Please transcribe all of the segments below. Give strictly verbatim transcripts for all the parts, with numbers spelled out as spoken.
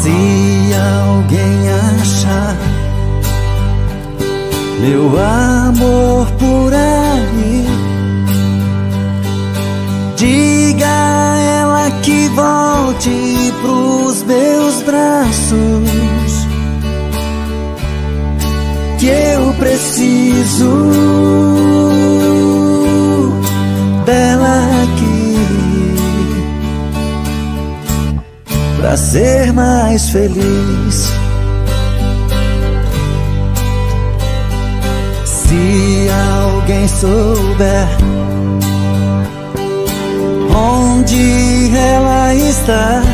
Se alguém achar meu amor por aí, diga a ela que volte pros meus braços, que eu preciso dela aqui pra ser mais feliz. Se alguém souber onde ela está,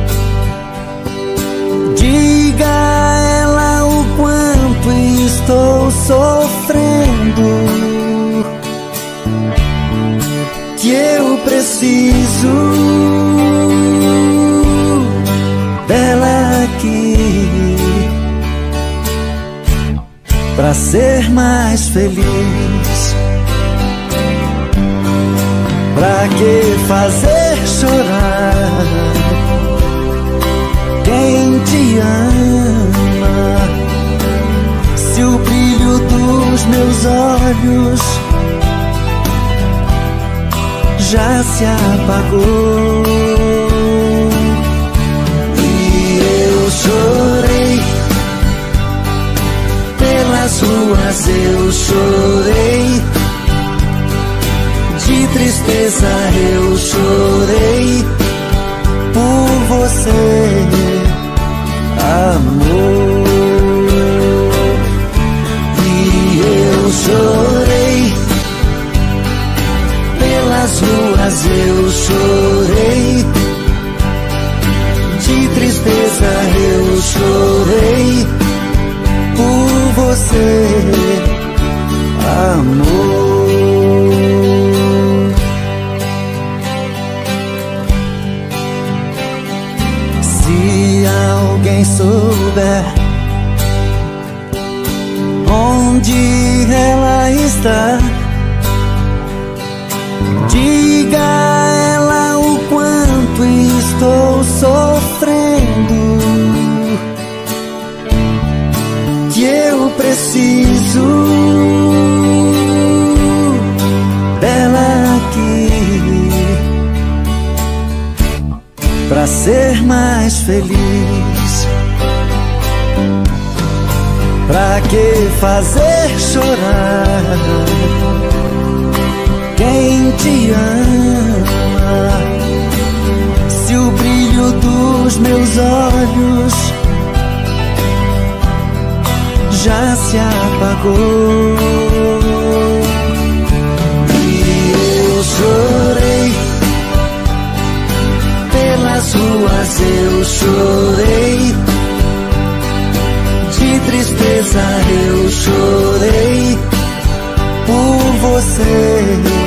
diga a ela o quanto estou sofrendo, que eu preciso dela aqui pra ser mais feliz. Pra que fazer chorar quem te ama, se o brilho dos meus olhos já se apagou? E eu chorei pelas ruas, eu chorei de tristeza, eu chorei por você, amor. E eu chorei pelas ruas, eu chorei de tristeza, eu chorei por você, amor. Se alguém souber onde ela está, diga a ela o quanto estou sofrendo, que eu preciso dela aqui pra ser mais feliz. Pra que fazer chorar quem te ama, se o brilho dos meus olhos já se apagou? E eu chorei pelas ruas, eu chorei de tristeza, eu chorei por você,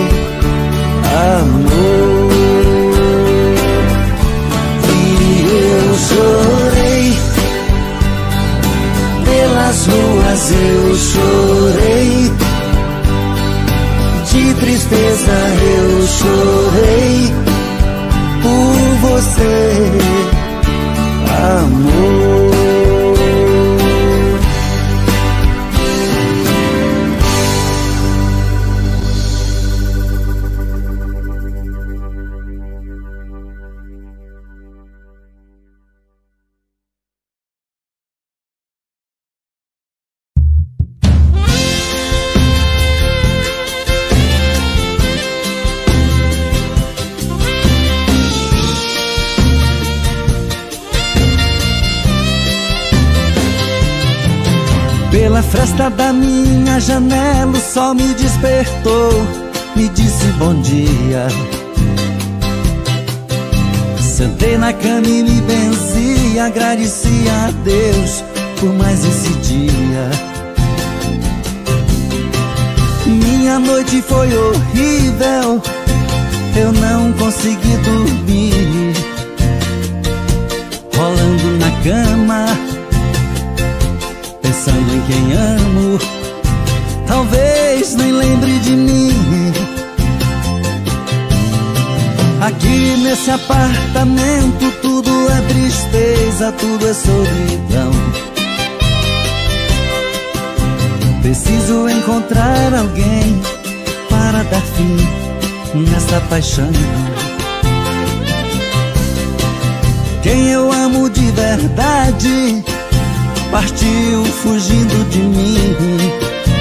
amor. E eu chorei pelas ruas, eu chorei de tristeza, eu chorei por você, amor. Pela fresta da minha janela o sol me despertou, me disse bom dia. Sentei na cama e me benzi, agradeci a Deus por mais esse dia. Minha noite foi horrível, eu não consegui dormir, rolando na cama, pensando em quem amo, talvez nem lembre de mim. Aqui nesse apartamento tudo é tristeza, tudo é solidão. Preciso encontrar alguém para dar fim nessa paixão. Quem eu amo de verdade partiu fugindo de mim.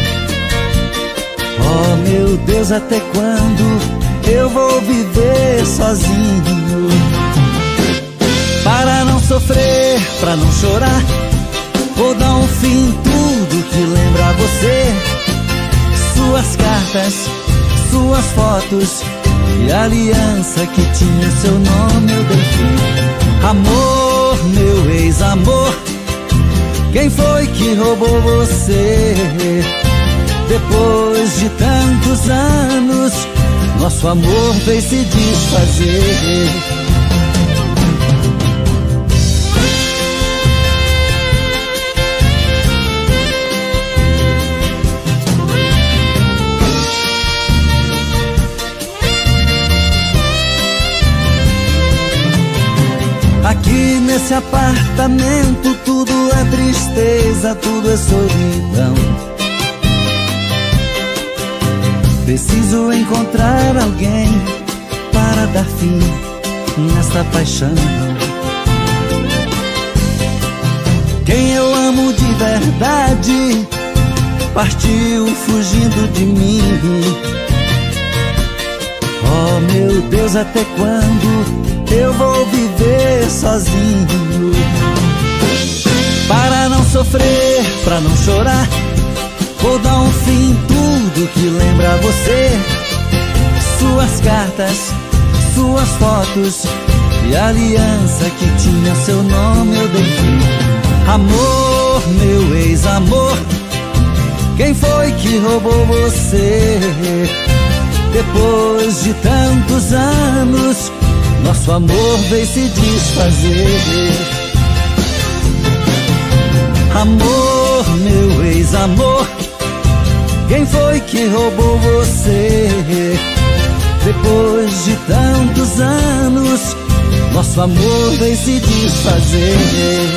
Oh meu Deus, até quando eu vou viver sozinho? Para não sofrer, pra não chorar, vou dar um fim em tudo que lembra você. Suas cartas, suas fotos e a aliança que tinha seu nome eu dei fim. Amor, meu ex-amor, quem foi que roubou você? Depois de tantos anos, nosso amor veio se desfazer. Aqui nesse apartamento tudo é tristeza, tudo é solidão. Preciso encontrar alguém para dar fim nesta paixão. Quem eu amo de verdade partiu fugindo de mim. Oh meu Deus, até quando eu vou viver sozinho? Para não sofrer, pra não chorar, vou dar um fim em tudo que lembra você. Suas cartas, suas fotos e a aliança que tinha seu nome eu dei fim. Amor, meu ex-amor, quem foi que roubou você? Depois de tantos anos, nosso amor veio se desfazer. Amor, meu ex-amor, quem foi que roubou você? Depois de tantos anos, nosso amor veio se desfazer.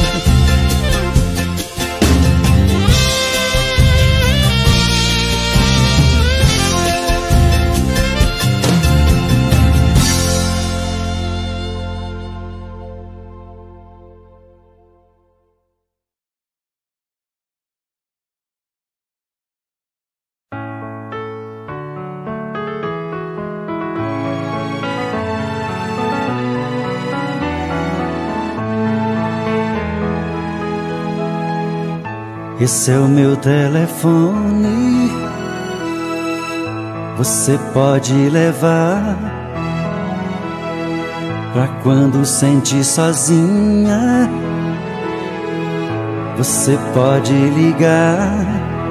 Esse é o meu telefone, você pode levar pra quando sentir sozinha. Você pode ligar.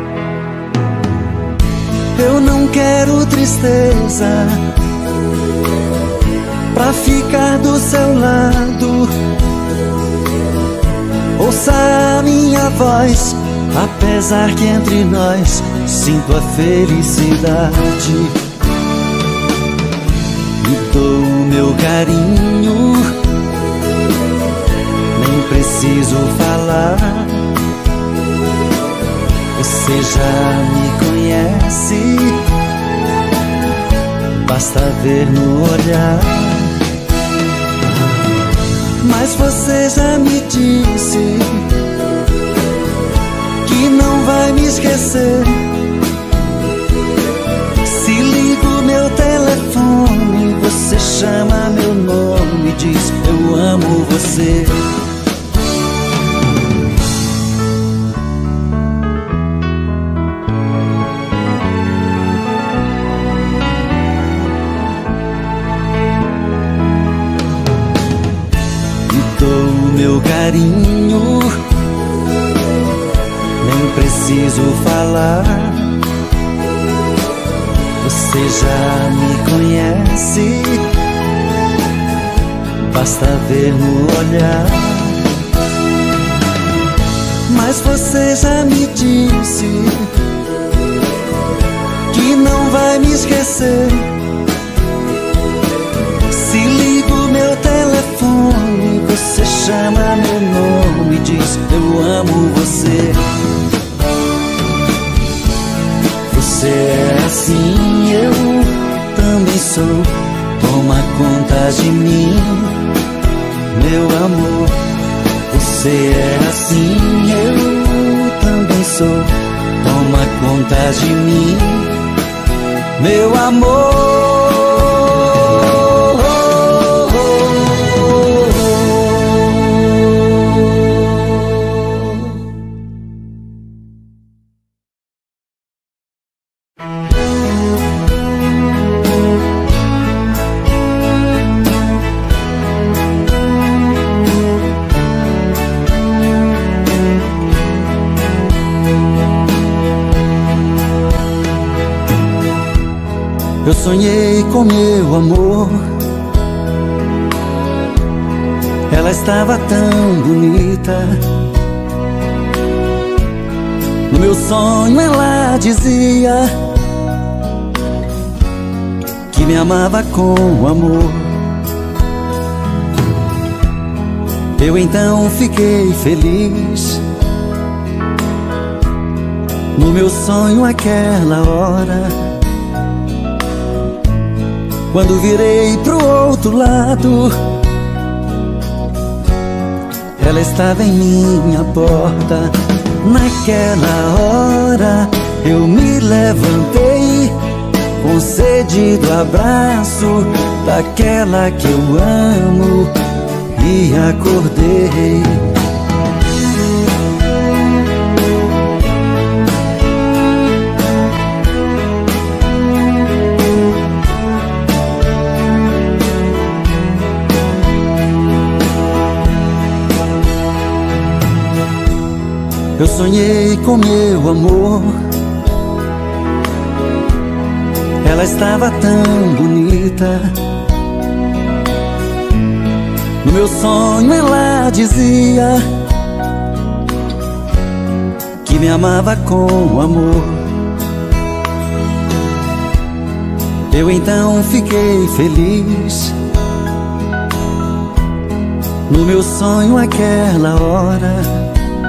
Eu não quero tristeza pra ficar do seu lado. Ouça a minha voz, apesar que entre nós sinto a felicidade. Me dou o meu carinho, nem preciso falar. Você já me conhece, basta ver no olhar. Mas você já me disse que não vai me esquecer. Se ligo meu telefone, você chama meu nome e diz eu amo você. Me dou o meu carinho, nem preciso falar. Você já me conhece, basta ver no olhar. Mas você já me disse que não vai me esquecer. Se ligo meu telefone, você chama sou, toma conta de mim, meu amor. Você é assim, eu também sou, toma conta de mim, meu amor. Eu sonhei com meu amor, ela estava tão bonita. No meu sonho ela dizia que me amava com amor. Eu então fiquei feliz. No meu sonho aquela hora, quando virei pro outro lado, ela estava em minha porta. Naquela hora eu me levantei, com sede do abraço daquela que eu amo, e acordei. Eu sonhei com meu amor, ela estava tão bonita. No meu sonho ela dizia que me amava com amor. Eu então fiquei feliz. No meu sonho aquela hora,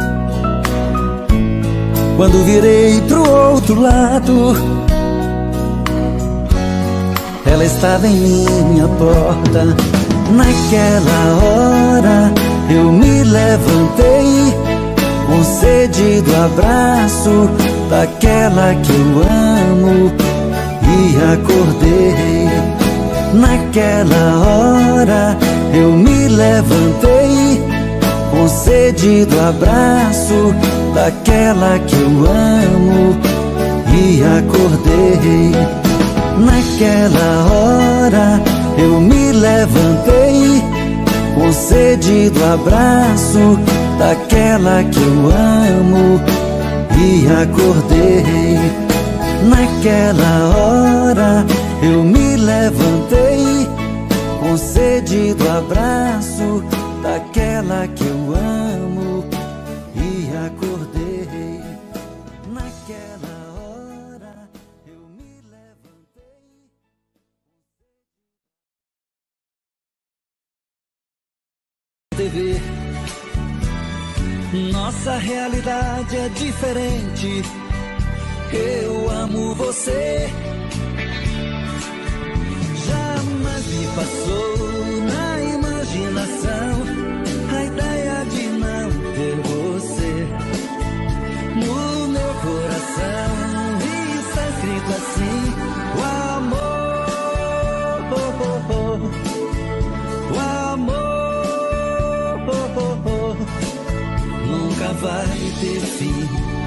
quando virei pro outro lado, ela estava em minha porta. Naquela hora eu me levantei, com sede do abraço daquela que eu amo, e acordei. Naquela hora eu me levantei, com sede do abraço daquela que eu amo, e acordei. Naquela hora eu me levantei, com sede do abraço daquela que eu amo, e acordei. Naquela hora eu me levantei, com sede do abraço daquela que eu amo, e acordei. Naquela hora eu me levantei. T V, nossa realidade é diferente. Eu amo você, jamais me passou na imaginação a ideia de não ter você no meu coração. Está escrito assim: o amor, oh, oh, oh, o amor, oh, oh, oh, nunca vai ter fim.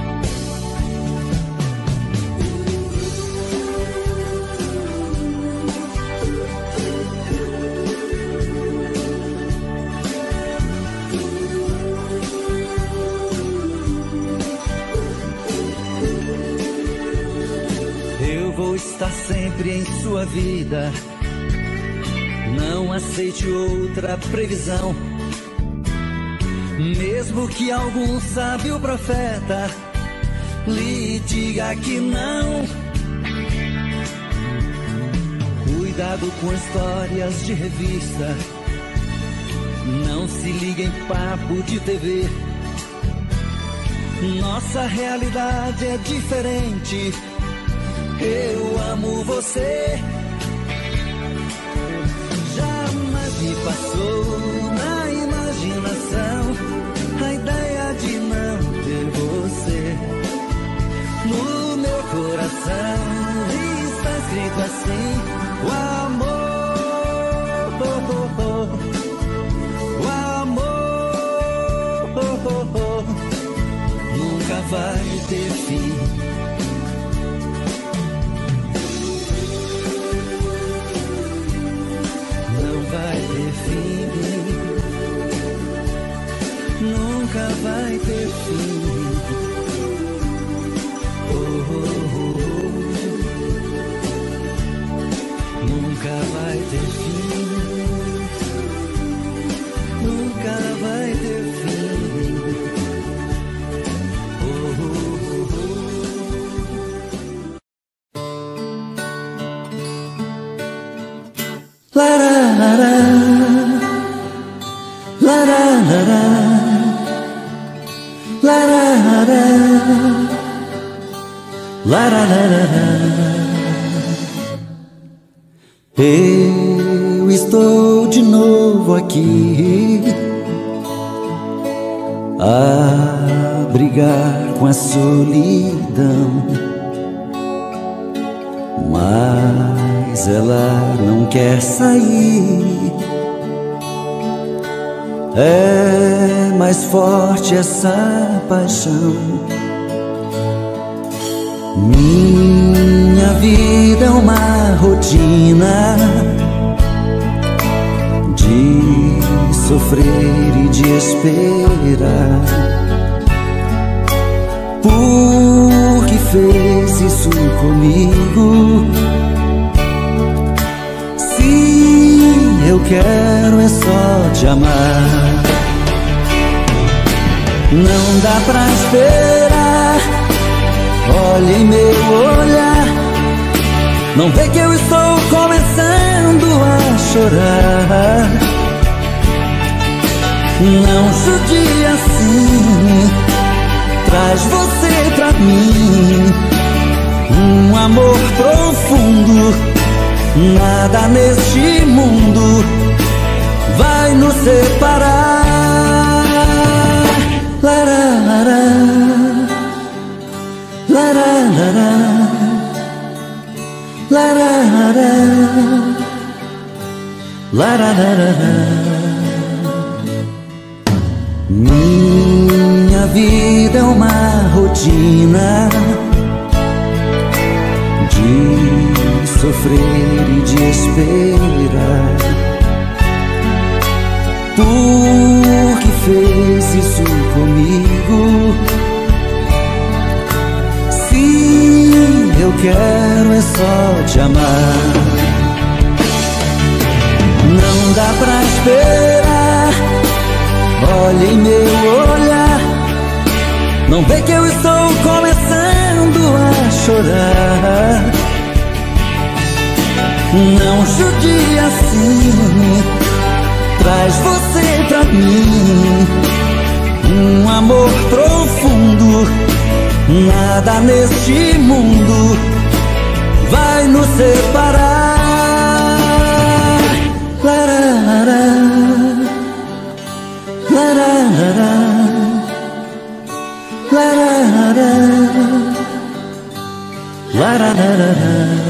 Vou estar sempre em sua vida, não aceite outra previsão. Mesmo que algum sábio profeta lhe diga que não, cuidado com histórias de revista, não se liga em papo de T V. Nossa realidade é diferente. Eu amo você, sempre assim. O amor, o amor nunca vai ter fim. Não vai ter fim. Nunca vai ter fim. Oh, oh, oh, oh. Nunca vai ter fim. Nunca vai ter fim. Oh, oh, oh, oh. La la la la la la la. La la la la la la la. Eu estou de novo aqui a brigar com a solidão, mas ela não quer sair. É mais forte essa paixão. Minha vida é uma rotina de sofrer e de esperar. Por que fez isso comigo? Se eu quero é só te amar. Não dá pra esperar. Olha em meu olhar, não vê que eu estou começando a chorar. Não judia assim, traz você pra mim. Um amor profundo, nada neste mundo vai nos separar. Lararara, lararara, lararara, lararara. Minha vida é uma rotina de sofrer e de esperar. Por que fez isso comigo? Se eu quero é só te amar. Não dá pra esperar. Olha em meu olhar, não vê que eu estou começando a chorar. Não judia assim, traz você pra mim. Um amor profundo, nada neste mundo vai nos separar. Lararara, lararara, lararara, lararara.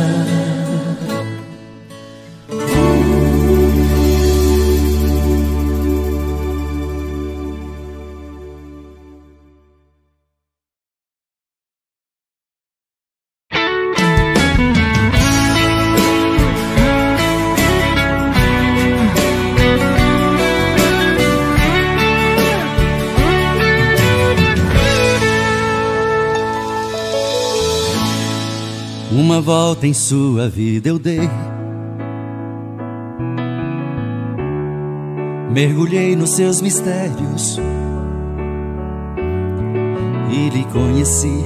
Uma volta em sua vida eu dei, mergulhei nos seus mistérios e lhe conheci.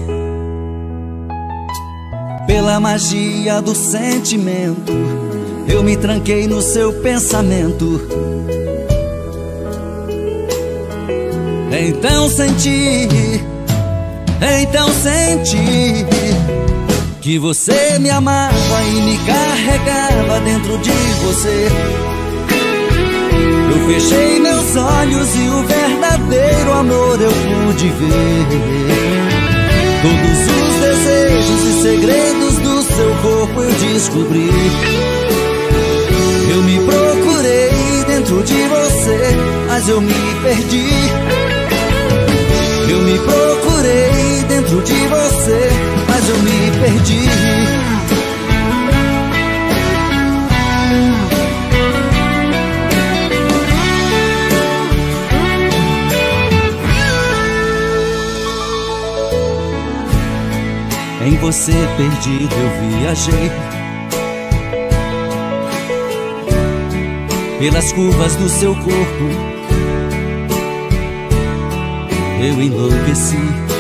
Pela magia do sentimento, eu me tranquei no seu pensamento. Então senti, então senti que você me amava e me carregava dentro de você. Eu fechei meus olhos e o verdadeiro amor eu pude ver. Todos os desejos e segredos do seu corpo eu descobri. Eu me procurei dentro de você, mas eu me perdi. Eu me procurei dentro de você, mas eu me perdi. Em você perdido eu viajei, pelas curvas do seu corpo eu enlouqueci.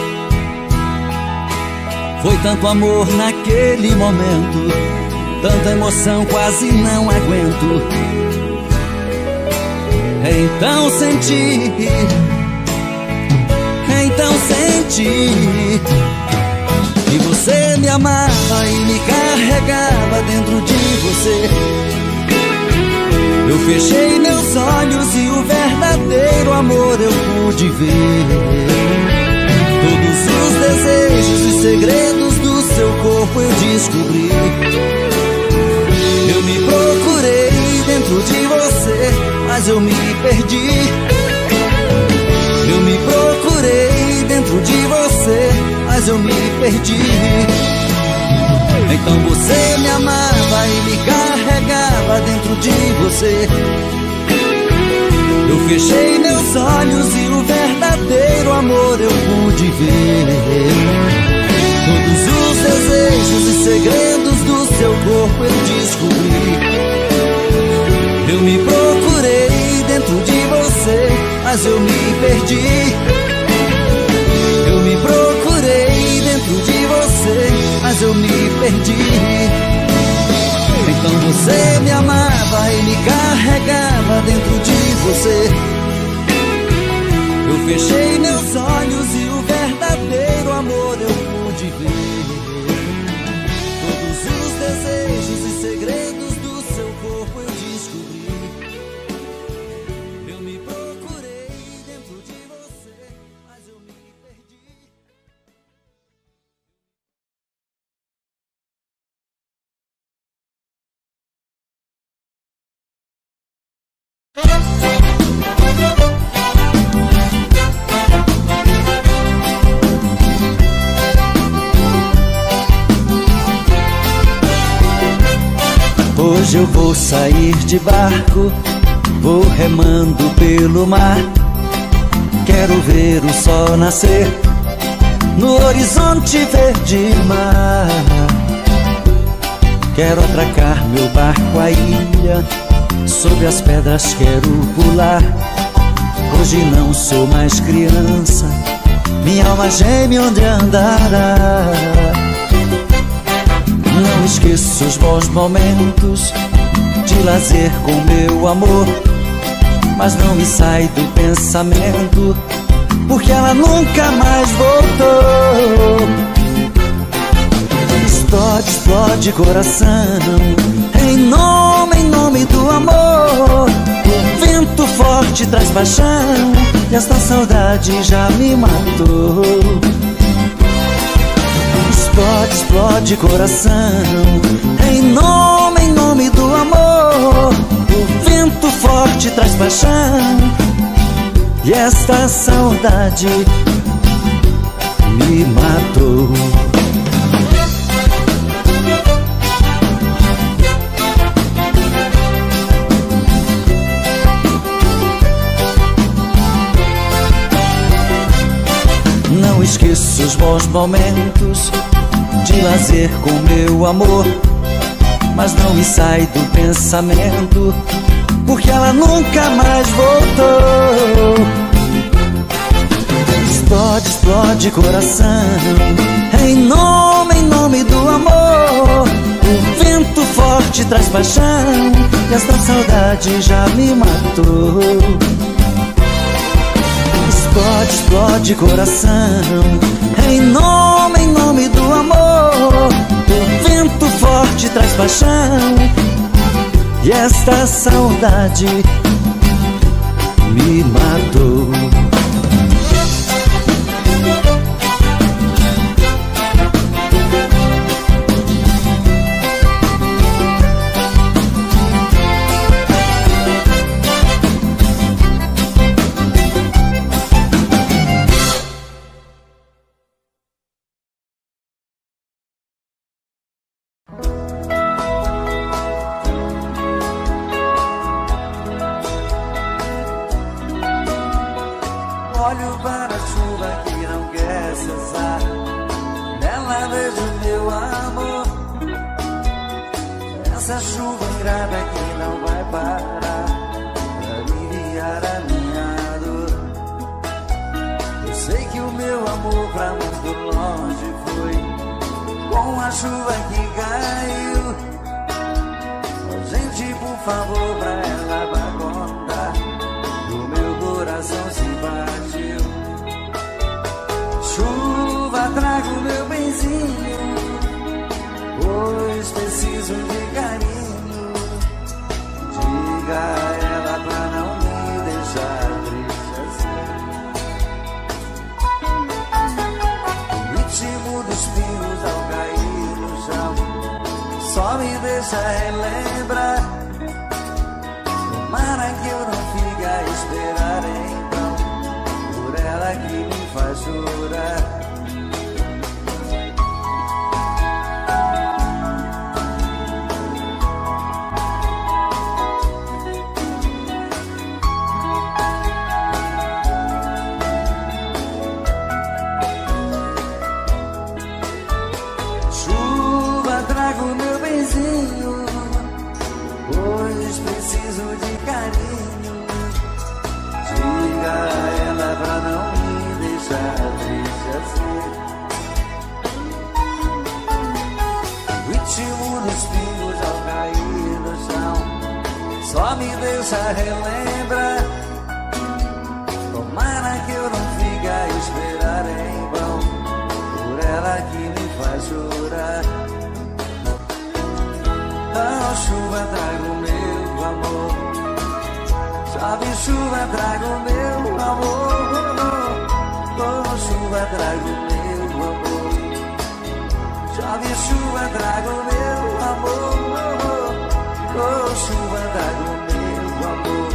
Foi tanto amor naquele momento, tanta emoção quase não aguento. Então senti, então senti que você me amava e me carregava dentro de você. Eu fechei meus olhos e o verdadeiro amor eu pude ver. Todos os desejos e segredos do seu corpo eu descobri. Eu me procurei dentro de você, mas eu me perdi. Eu me procurei dentro de você, mas eu me perdi. Então você me amava e me carregava dentro de você. Eu fechei meus olhos e o verdadeiro amor eu pude ver. Todos os desejos e segredos do seu corpo eu descobri. Eu me procurei dentro de você, mas eu me perdi. Eu me procurei dentro de você, mas eu me perdi. Então você me amava e me carregava dentro de você. Eu fechei meus olhos e o verdadeiro amor eu pude ver. Todos os desejos e segredos do seu corpo eu descobri. Eu me procurei dentro de você, mas eu me perdi. Hoje eu vou sair de barco, vou remando pelo mar. Quero ver o sol nascer no horizonte verde mar. Quero atracar meu barco à ilha, sobre as pedras quero pular. Hoje não sou mais criança, minha alma geme onde andará. Não esqueço os bons momentos de lazer com meu amor, mas não me sai do pensamento, porque ela nunca mais voltou. Explode, explode coração, em nome, em nome do amor. O vento forte traz paixão, e esta saudade já me matou. Explode, explode coração, em nome, em nome do amor. O vento forte traz paixão, e esta saudade me matou. Não esqueço os bons momentos de lazer com meu amor, mas não me sai do pensamento, porque ela nunca mais voltou. Explode, explode coração, em nome, em nome do amor. O vento forte traz paixão, e esta saudade já me matou. Explode, explode coração, em nome, em nome do amor. O vento forte traz paixão, e esta saudade me matou. essa chuva ingrata que não vai parar pra aliviar a minha dor. Eu sei que o meu amor pra muito longe foi com a chuva que caiu. Oh, gente, por favor, pra ela vai contar que o meu coração se partiu. Chuva, traga o meu benzinho, pois preciso de carinho. Diga a ela pra não me deixar triste assim. O ritmo dos pios ao cair no chão só me deixa relembrar. Tomara que eu não fique a esperar então por ela que me faz chorar. Trago meu benzinho, pois preciso de carinho. Diga a ela pra não me deixar triste assim. O ritmo dos pingos ao cair no chão só me deixa relembrar. Tomara que eu não fique a esperar em vão por ela que me faz chorar. Oh, chuva, traga o meu amor. Chove, chuva, traga o meu amor. Oh, chuva, traga o meu amor. Chove, chuva, traga o meu amor. Oh, chuva, traga o meu amor.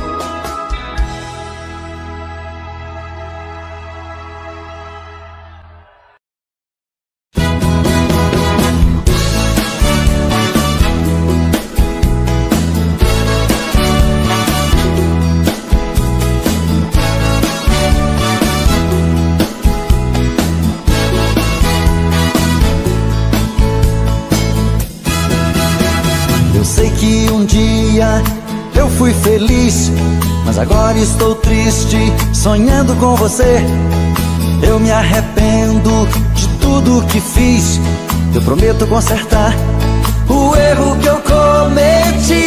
Eu fui feliz, mas agora estou triste, sonhando com você. Eu me arrependo de tudo que fiz. Eu prometo consertar o erro que eu cometi.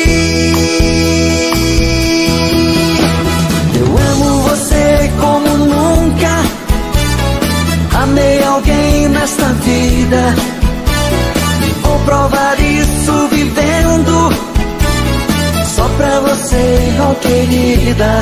Eu amo você como nunca amei alguém nesta vida. Vou provar isso vivendo só pra você, oh querida.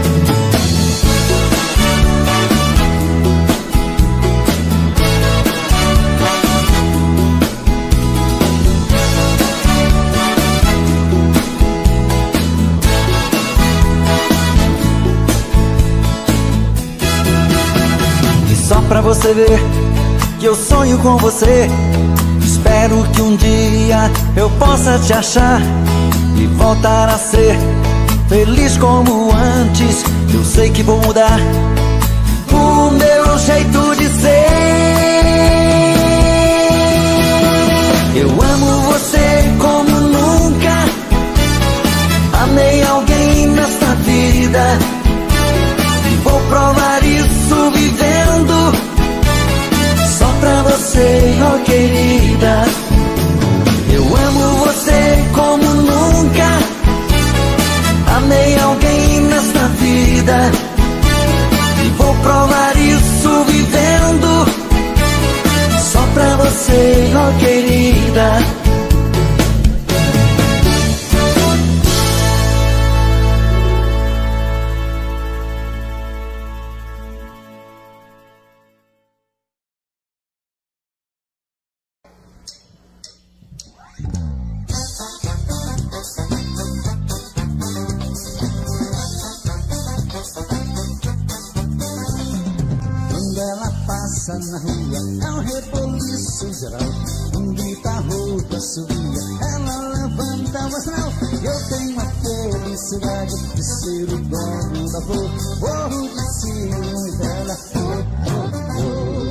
E só pra você ver que eu sonho com você. Espero que um dia eu possa te achar e voltar a ser feliz como antes. Eu sei que vou mudar o meu jeito de ser. Eu amo você como nunca amei alguém nesta vida. E vou provar isso vivendo só pra você, oh querida. Eu amo você como nunca amei alguém nesta vida. E vou provar isso vivendo só pra você, oh querida. Na rua é um reboliço geral, um grita, roupa, subia, ela levanta o astral. Eu tenho a felicidade de ser o dono da flor, morro de ciúme dela, oh, oh,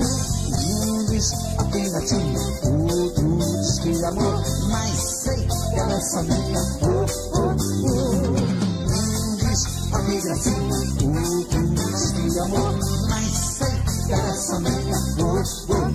oh. Um diz apelativo, outro diz que amor, mas sei que ela é só minha. Oh, oh, oh. Um diz, ó que gracinha, outro diz que amor, mas sei que ela é só minha. Oh, oh, oh.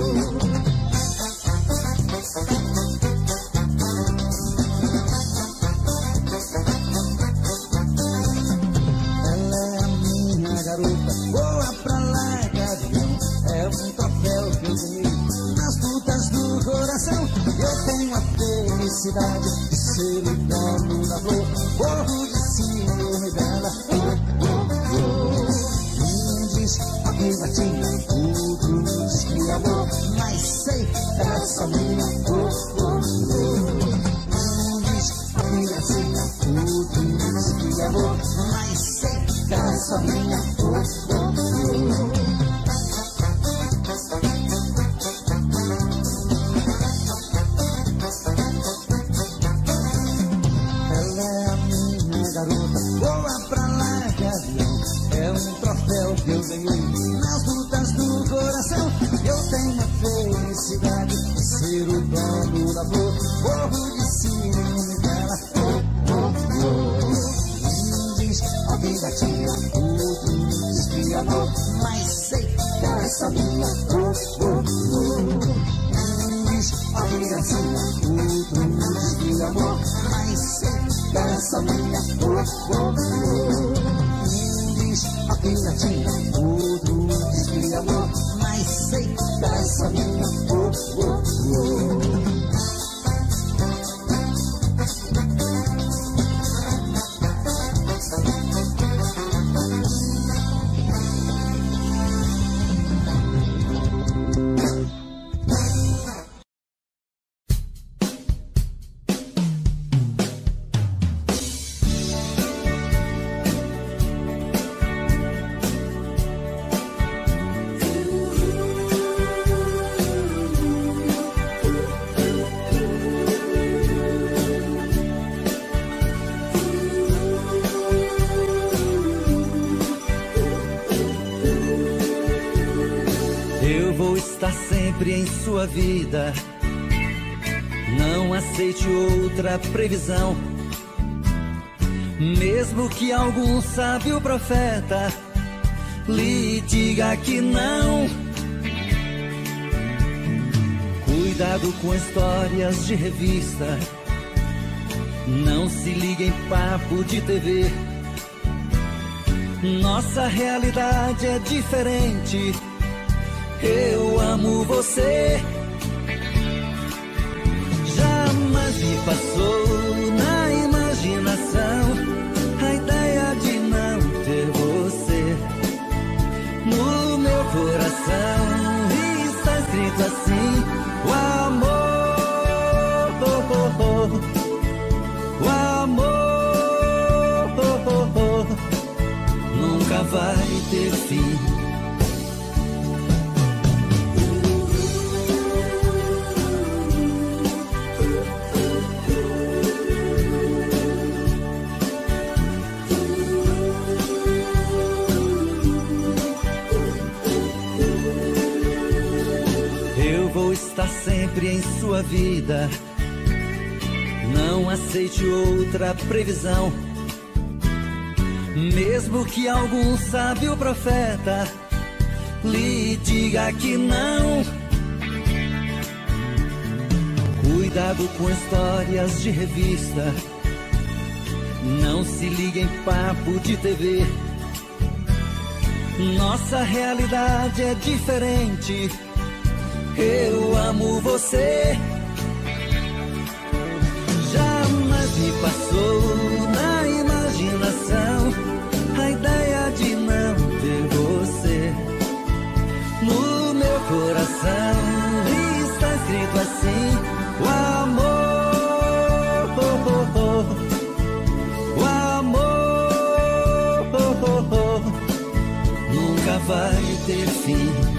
Voa pra lá, gavião, é um troféu que eu ganhei nas lutas do coração. Eu tenho a felicidade de ser o dono da flor, morro de ciúme dela. Oh, oh, oh. Um diz, ó que gatinha, outro diz que amor, mas sei que ela é só minha. Oh, oh, oh. Um diz, ó que gatinha, outro diz que amor, mas sei que ela é só minha. Oh, oh, oh. Voa pra lá, gavião, é um troféu que eu ganhei nas lutas do coração. Eu tenho a felicidade de ser o dono da flor, morro de ciúme dela. Oh, oh, oh. Um diz, ó que gatinha, outro diz que amor, mas sei que ela é só minha. Oh, oh, oh. Um diz, ó que gracinha, outro diz que amor, mas sei que ela é só minha. Oh, oh, oh. Um diz, ó que gatinha, outro diz que amor, mas sei que ela é só minha. Oh, oh, oh. Eu vou estar sempre em sua vida, não aceite outra previsão. Mesmo que algum sábio profeta lhe diga que não. Cuidado com histórias de revista, não se ligue em papo de T V. Nossa realidade é diferente. Eu amo você. Jamais me passou na imaginação a ideia de não ter você. No meu coração está escrito assim: o amor, oh, oh, oh. O amor, oh, oh, oh. Nunca vai ter fim. Vou estar sempre em sua vida, não aceite outra previsão. Mesmo que algum sábio profeta lhe diga que não. Cuidado com histórias de revista, não se ligue em papo de T V. Nossa realidade é diferente. Eu amo você. Jamais me passou na imaginação a ideia de não ter você. No meu coração está escrito assim: o amor, oh, oh, oh. O amor, oh, oh, oh. Nunca vai ter fim.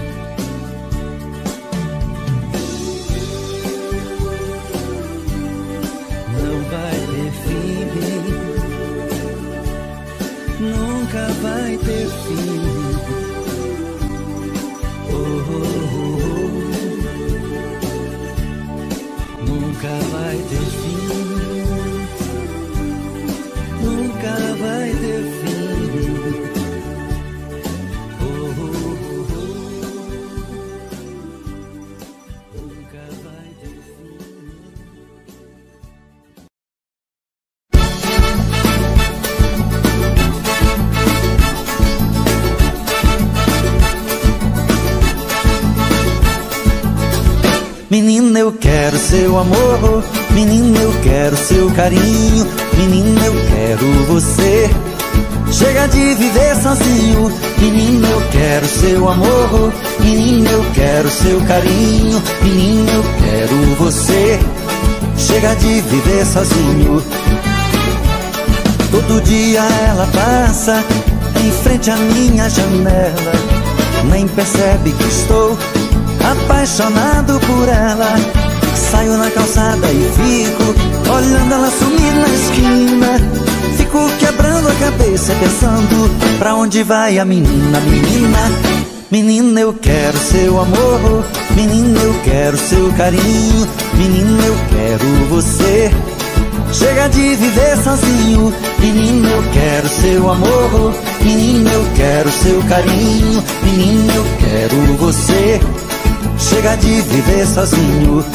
Nunca vai ter fim. Oh, oh, oh. Nunca vai ter fim. Menina, eu quero seu amor, menina, eu quero seu carinho, menina, eu quero você. Chega de viver sozinho, menina, eu quero seu amor, menina, eu quero seu carinho, menina, eu quero você. Chega de viver sozinho. Todo dia ela passa em frente à minha janela, nem percebe que estou apaixonado por ela. Saio na calçada e fico olhando ela sumir na esquina. Fico quebrando a cabeça pensando pra onde vai a menina, menina. Menina, eu quero seu amor, menina, eu quero seu carinho, menina, eu quero você. Chega de viver sozinho, menina, eu quero seu amor, menina, eu quero seu carinho, menina, eu quero você. Chega de viver sozinho.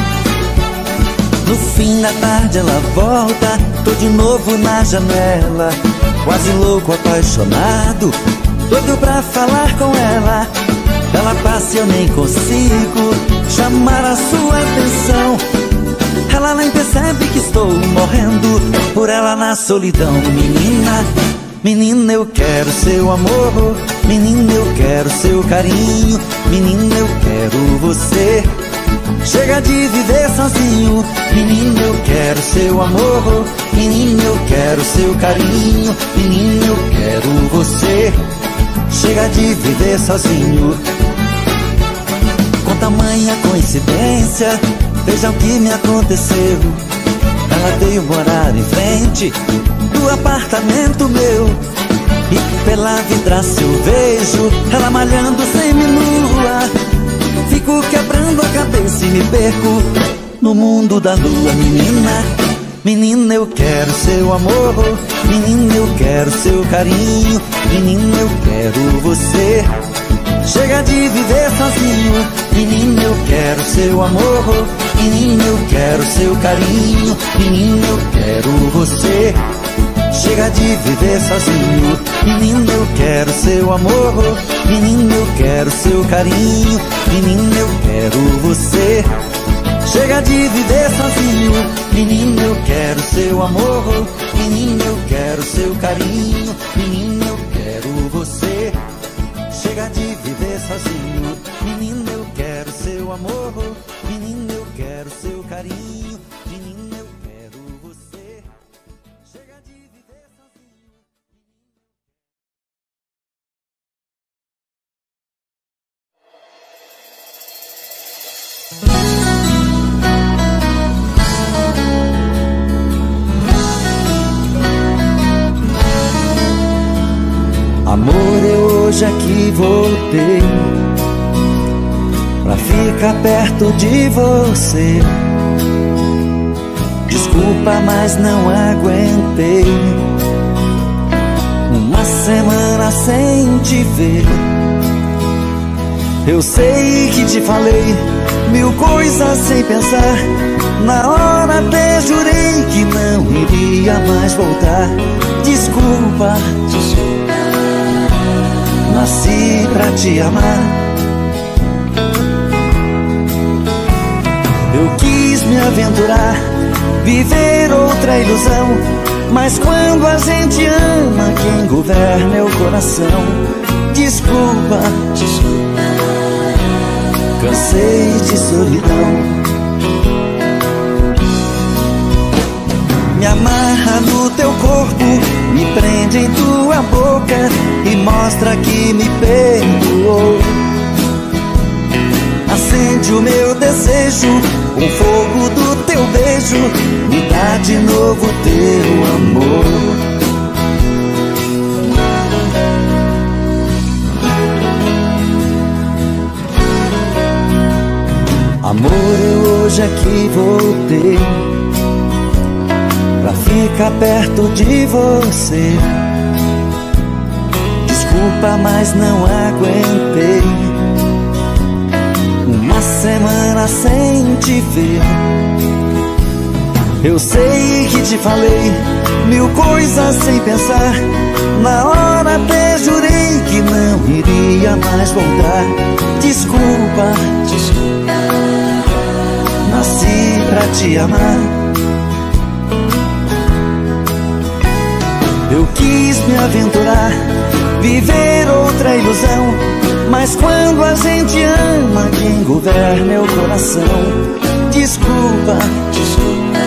No fim da tarde ela volta, tô de novo na janela, quase louco, apaixonado, doido pra falar com ela. Ela passa e eu nem consigo chamar a sua atenção. Ela nem percebe que estou morrendo por ela na solidão. Menina, menina, eu quero seu amor, menina, eu quero seu carinho, menina, eu quero você. Chega de viver sozinho, menina, eu quero seu amor, menina, eu quero seu carinho, menina, eu quero você. Chega de viver sozinho. Com tamanha coincidência, vejam o que me aconteceu. Ela veio morar em frente do apartamento meu, e pela vidraça eu vejo ela malhando semi-nua. Fico quebrando a cabeça e me perco no mundo da lua. Menina, menina, eu quero seu amor, menina, eu quero seu carinho, menina, eu quero você. Chega de viver sozinho, menina, eu quero seu amor, menina, eu quero seu carinho, menina, eu quero você. Chega de viver sozinho, menina, eu quero seu amor, menina, eu quero seu carinho, menina, eu quero você. Chega de viver sozinho, menina, eu quero seu amor, menina, eu quero seu carinho, menina, eu quero você. Chega de viver sozinho, menina, eu quero seu amor, menina, eu quero seu carinho, menina, eu quero você. Chega de viver sozinho. Amor, eu hoje aqui voltei pra ficar perto de você. Desculpa, mas não aguentei uma semana sem te ver. Eu sei que te falei mil coisas sem pensar. Na hora até jurei que não iria mais voltar. Desculpa, nasci pra te amar. Eu quis me aventurar, viver outra ilusão, mas quando a gente ama, quem governa é o coração. Desculpa, cansei de solidão. Me amarra no teu corpo, me prende em tua boca e mostra que me perdoou. Acende o meu desejo, o fogo do teu beijo, me dá de novo teu amor. Amor, eu hoje aqui voltei pra ficar perto de você. Desculpa, mas não aguentei uma semana sem te ver. Eu sei que te falei mil coisas sem pensar. Na hora até jurei que não iria mais voltar. Desculpa, nasci pra te amar. Eu quis me aventurar, viver outra ilusão, mas quando a gente ama, quem governa é o coração. Desculpa, desculpa,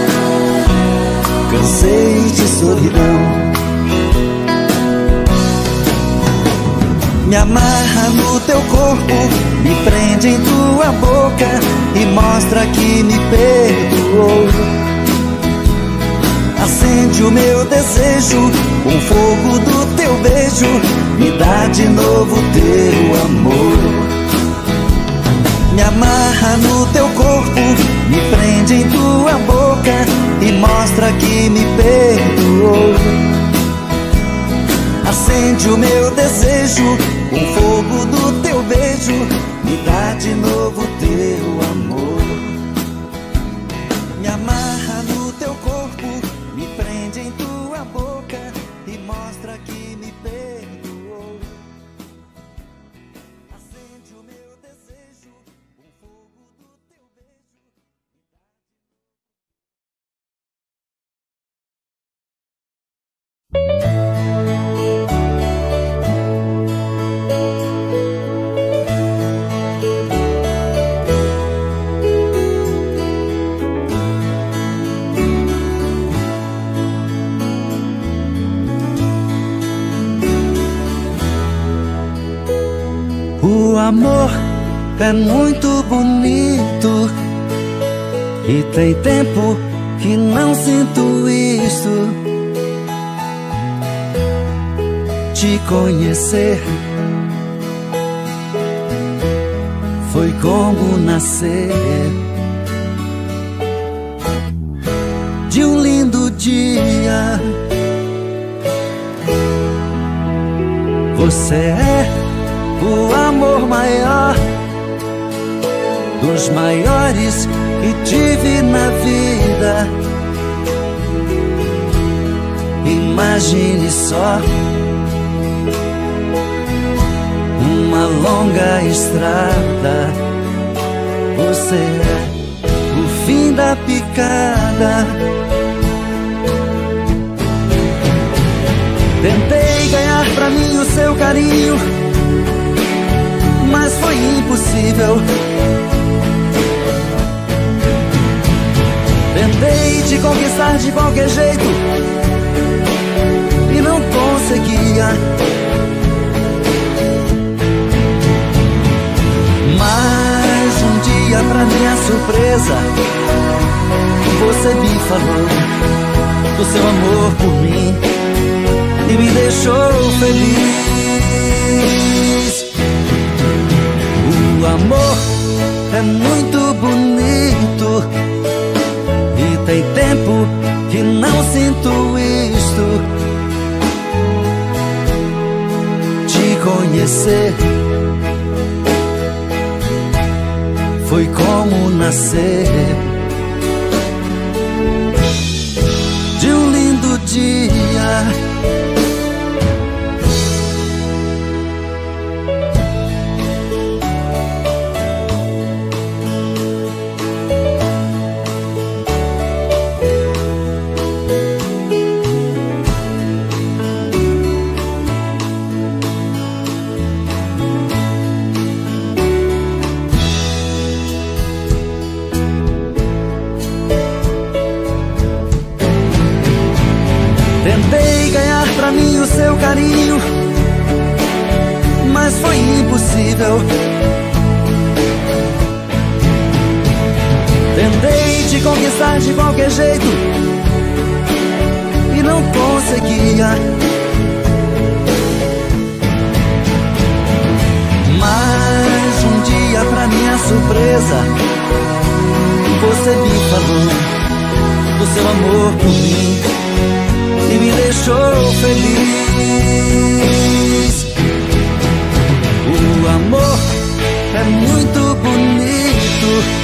cansei de solidão. Me amarra no teu corpo, me prende em tua boca e mostra que me perdoou. Acende o meu desejo com o fogo do teu beijo, me dá de novo teu amor. Me amarra no teu corpo, me prende em tua boca e mostra que me perdoou. Acende o meu desejo com o fogo do teu beijo, me dá de novo teu amor. Me amarra no teu corpo, me prende em tua boca e mostra que me perdoou. Acende o meu desejo com o fogo do teu beijo. O amor é muito bonito e tem tempo que não sinto isto. Te conhecer foi como nascer de um lindo dia. Você é o amor maior dos maiores que tive na vida. Imagine só uma longa estrada. Você é o fim da picada. Tentei ganhar pra mim o seu carinho, mas foi impossível. Tentei te conquistar de qualquer jeito e não conseguia. Mas um dia, pra minha surpresa, você me falou do seu amor por mim e me deixou feliz. O amor é muito bonito e tem tempo que não sinto isto. Te conhecer foi como nascer de um lindo dia. Tentei ganhar pra mim o seu carinho, mas foi impossível. Tentei te conquistar de qualquer jeito e não conseguia. Mas um dia, pra minha surpresa, você me falou do seu amor por mim e me deixou feliz. O amor é muito bonito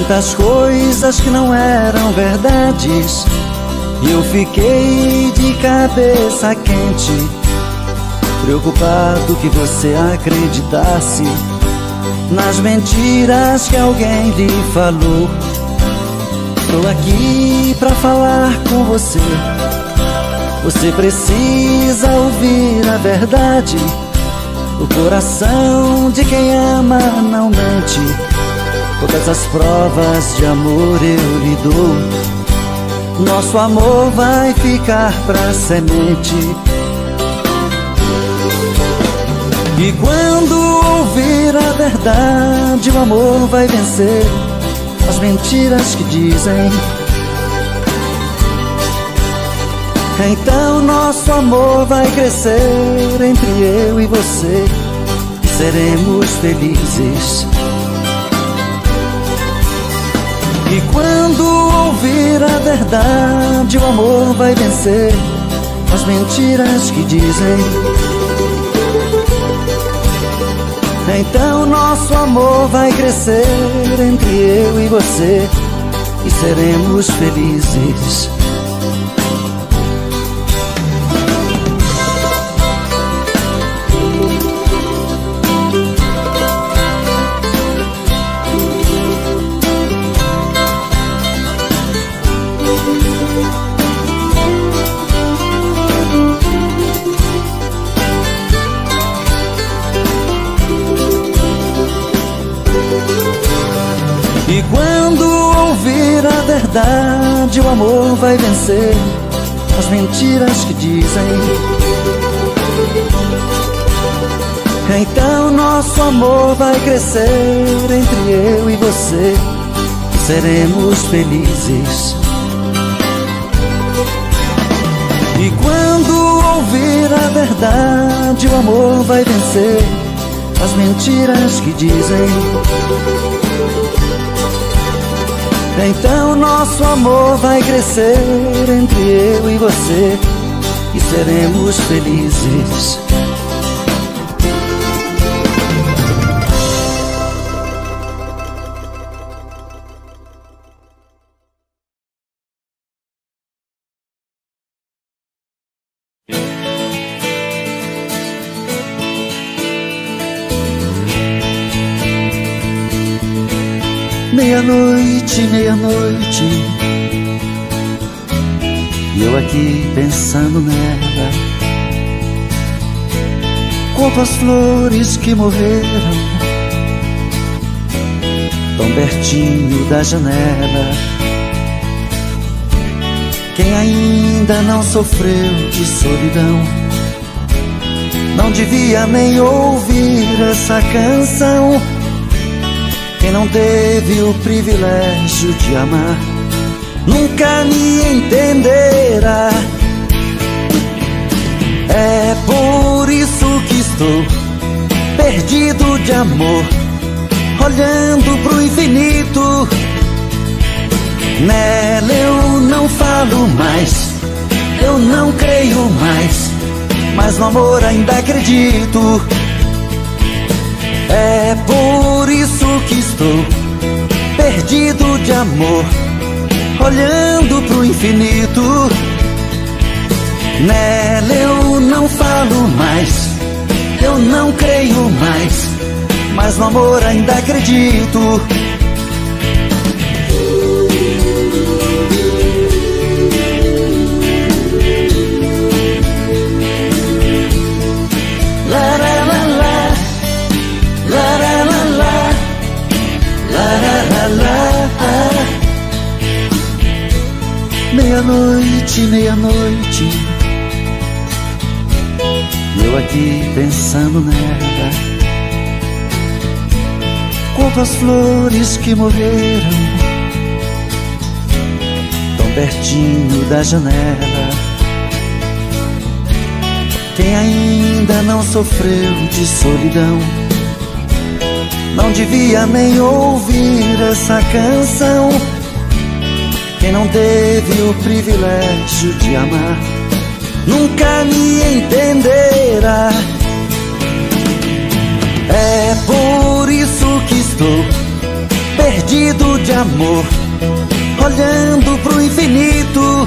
tantas coisas que não eram verdades, e eu fiquei de cabeça quente, preocupado que você acreditasse nas mentiras que alguém lhe falou. Tô aqui pra falar com você. Você precisa ouvir a verdade. O coração de quem ama não mente. Todas as provas de amor eu lhe dou. Nosso amor vai ficar pra semente. E quando ouvir a verdade, o amor vai vencer as mentiras que dizem. Então nosso amor vai crescer entre eu e você, e seremos felizes. E quando ouvir a verdade, o amor vai vencer as mentiras que dizem. Então nosso amor vai crescer entre eu e você, e seremos felizes. E quando ouvir a verdade, o amor vai vencer as mentiras que dizem. Então nosso amor vai crescer entre eu e você, e seremos felizes. E quando ouvir a verdade, o amor vai vencer as mentiras que dizem. Então nosso amor vai crescer entre eu e você, e seremos felizes. Meia-noite, meia-noite, e eu aqui pensando nela. Conto as flores que morreram tão pertinho da janela. Quem ainda não sofreu de solidão não devia nem ouvir essa canção. Quem não teve o privilégio de amar nunca me entenderá. É por isso que estou perdido de amor, olhando pro infinito. Nela eu não falo mais, eu não creio mais, mas no amor ainda acredito. É por isso que estou perdido de amor, olhando pro infinito. Nela eu não falo mais, eu não creio mais, mas no amor ainda acredito. Meia-noite, meia-noite, eu aqui pensando nela. Conto as flores que morreram tão pertinho da janela. Quem ainda não sofreu de solidão não devia nem ouvir essa canção. Quem não teve o privilégio de amar nunca me entenderá. É por isso que estou perdido de amor, olhando pro infinito.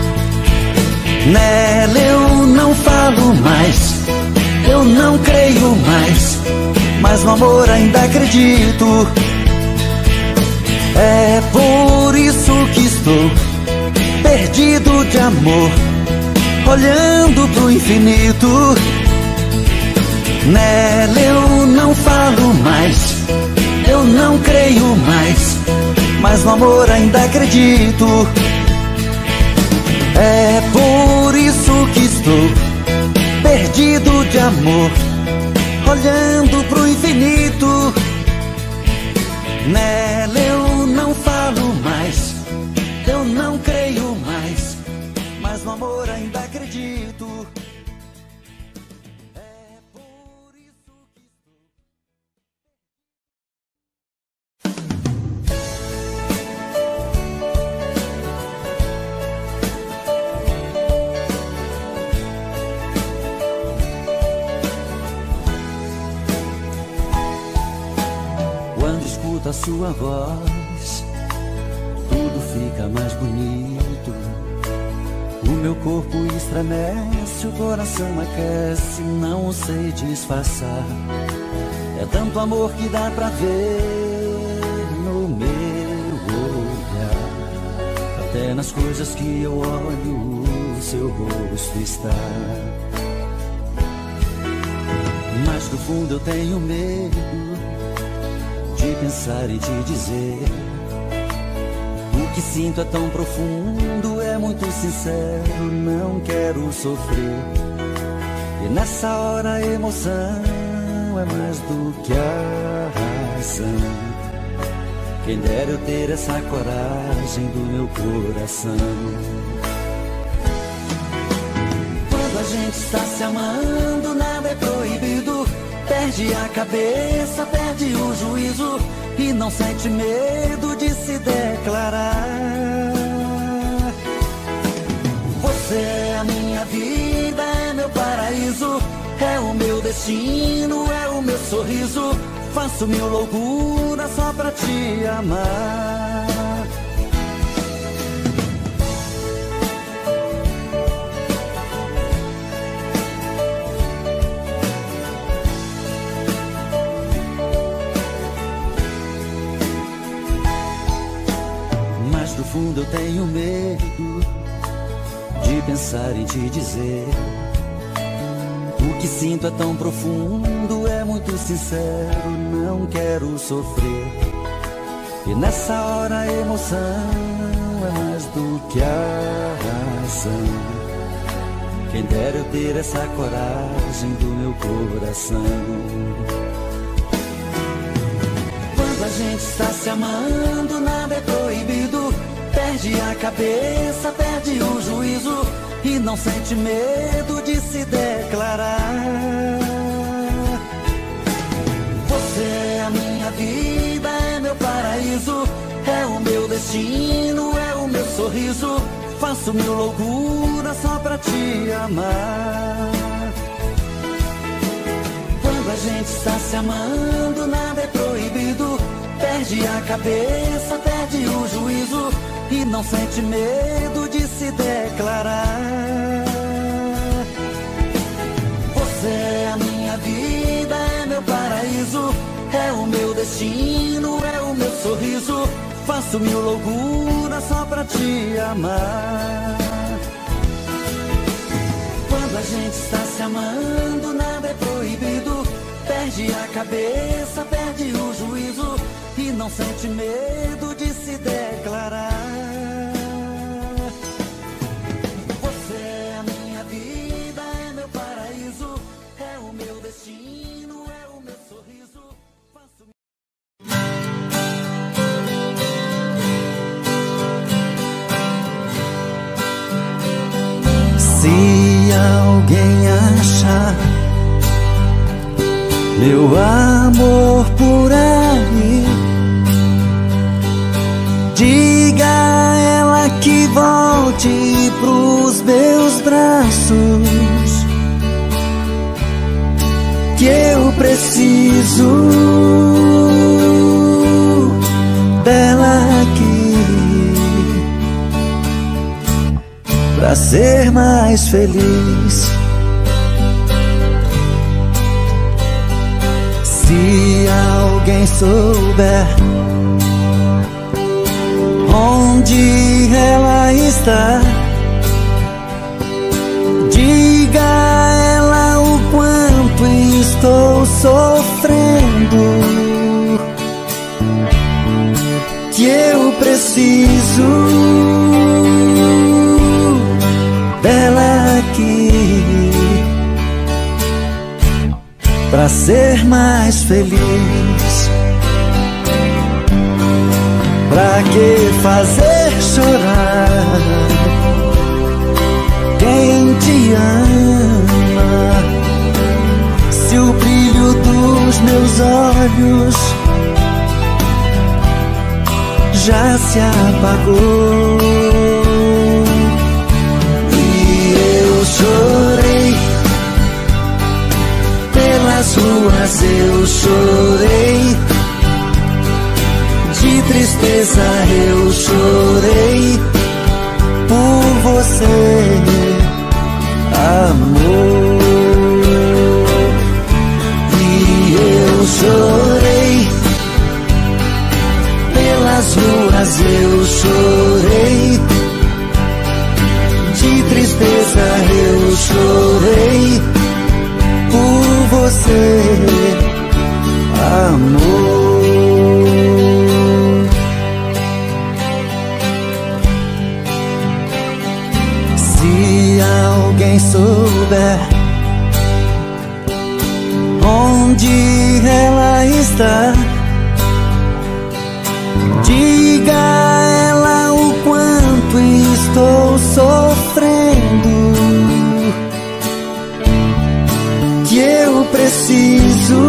Nela eu não falo mais, eu não creio mais, mas no amor ainda acredito. É por isso que estou perdido de amor, olhando pro infinito. Nela eu não falo mais, eu não creio mais, mas no amor ainda acredito. É por isso que estou perdido de amor, olhando pro infinito. Nela eu não falo mais, eu não creio mais, mas no amor ainda acredito. É por isso que quando escuto a sua voz, tudo fica mais bonito. O meu corpo estremece, o coração aquece, não sei disfarçar. É tanto amor que dá pra ver no meu olhar. Até nas coisas que eu olho, o seu rosto está. Mas do fundo eu tenho medo de pensar e te dizer. O que sinto é tão profundo, é muito sincero, não quero sofrer. E nessa hora a emoção é mais do que a razão. Quem dera eu ter essa coragem do meu coração. Quando a gente está se amando, nada é proibido. Perde a cabeça, perde o juízo e não sente medo de se declarar. Você é a minha vida, é meu paraíso, é o meu destino, é o meu sorriso. Faço mil loucuras só pra te amar. Mas do fundo eu tenho medo de pensar em te dizer. O que sinto é tão profundo, é muito sincero, não quero sofrer. E nessa hora a emoção é mais do que a razão. Quem dera eu ter essa coragem do meu coração. Quando a gente está se amando, nada é proibido. Perde a cabeça, perde o juízo e não sente medo de se declarar. Você é a minha vida, é meu paraíso, é o meu destino, é o meu sorriso. Faço mil loucuras só pra te amar. Quando a gente está se amando, nada é proibido. Perde a cabeça, perde o juízo e não sente medo de se declarar. Você é a minha vida, é meu paraíso, é o meu destino, é o meu sorriso. Faço mil loucuras só pra te amar. Quando a gente está se amando, nada é proibido. Perde a cabeça, perde o juízo e não sente medo de se declarar. Você é a minha vida, é meu paraíso, é o meu destino, é o meu sorriso. Faço... Se alguém achar meu amor por aí, diga a ela que volte pros meus braços, que eu preciso pra ser mais feliz. Se alguém souber onde ela está, diga a ela o quanto estou sofrendo, que eu preciso dela aqui pra ser mais feliz. Pra que fazer chorar quem te ama, se o brilho dos meus olhos já se apagou? E eu chorei pelas ruas, eu chorei de tristeza, eu chorei por você, amor. E eu chorei pelas ruas, eu chorei de tristeza, eu chorei por você, amor. Se alguém souber onde ela está, diga a ela o quanto estou sofrendo, que eu preciso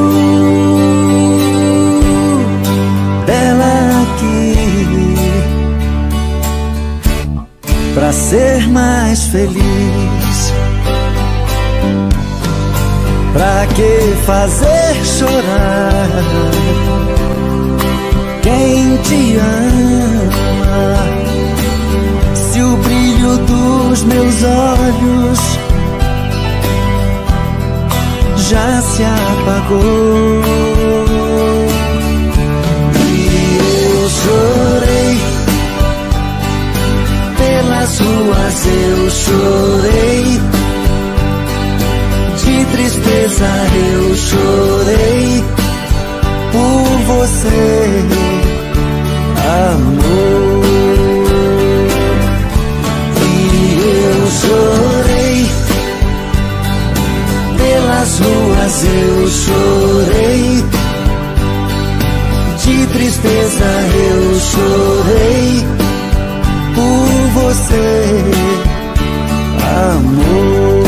dela aqui pra ser mais feliz. Pra que fazer chorar quem te ama, se o brilho dos meus olhos já se apagou? E eu chorei pelas ruas, eu chorei de tristeza, eu chorei por você, amor. E eu chorei pelas ruas, eu chorei de tristeza, eu chorei por você, amor.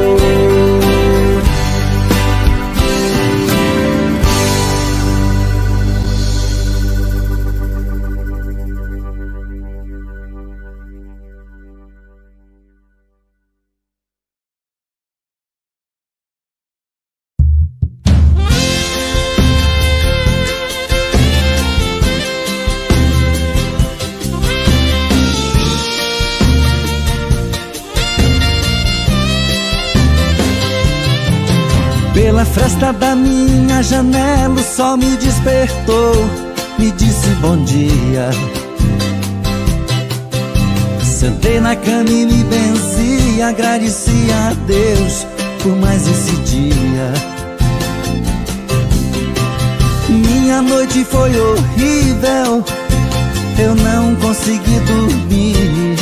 Pela fresta da minha janela o sol me despertou, me disse bom dia. Sentei na cama e me benzi, agradeci a Deus por mais esse dia. Minha noite foi horrível, eu não consegui dormir,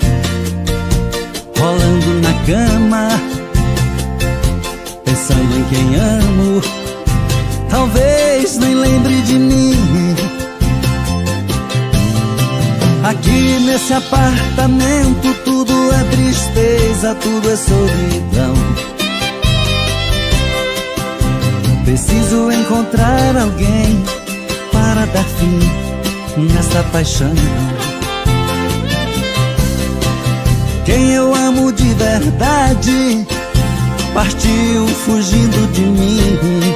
rolando na cama, pensando em quem amo, talvez nem lembre de mim. Aqui nesse apartamento tudo é tristeza, tudo é solidão. Preciso encontrar alguém para dar fim nesta paixão. Quem eu amo de verdade partiu fugindo de mim.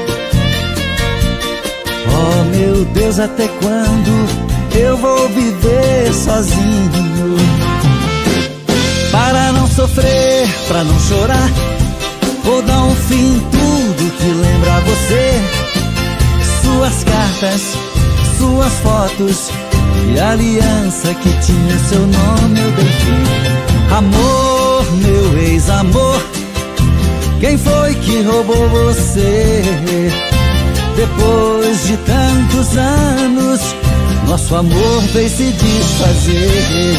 Oh meu Deus, até quando eu vou viver sozinho? Para não sofrer, pra não chorar, vou dar um fim em tudo que lembra você. Suas cartas, suas fotos e a aliança que tinha seu nome eu dei fim. Amor, meu ex-amor, quem foi que roubou você? Depois de tantos anos, nosso amor veio se desfazer.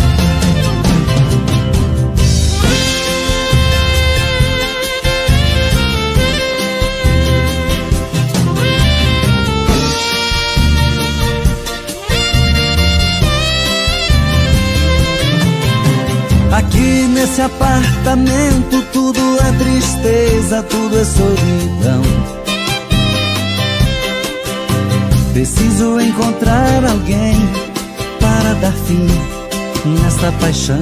Aqui nesse apartamento tudo é tristeza, tudo é solidão. Preciso encontrar alguém para dar fim nesta paixão.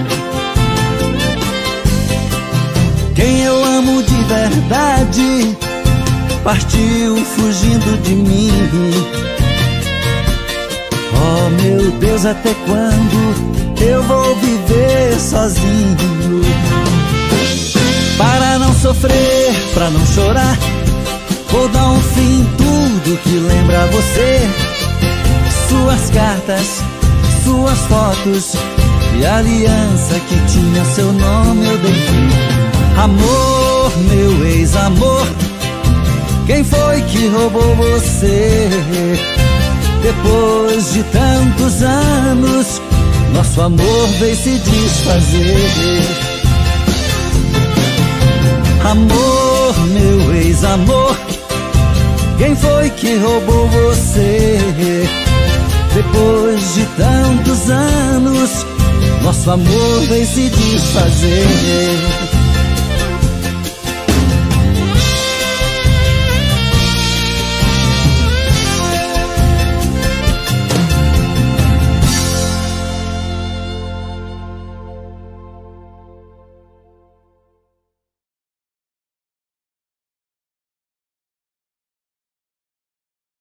Quem eu amo de verdade partiu fugindo de mim. Oh meu Deus, até quando eu vou viver sozinho? Para não sofrer, pra não chorar, vou dar um fim em tudo que lembra você. Suas cartas, suas fotos e a aliança que tinha seu nome eu dei fim. Amor, meu ex-amor, quem foi que roubou você? Depois de tantos anos, nosso amor veio se desfazer. Amor, meu ex-amor, quem foi que roubou você? Depois de tantos anos, nosso amor veio se desfazer.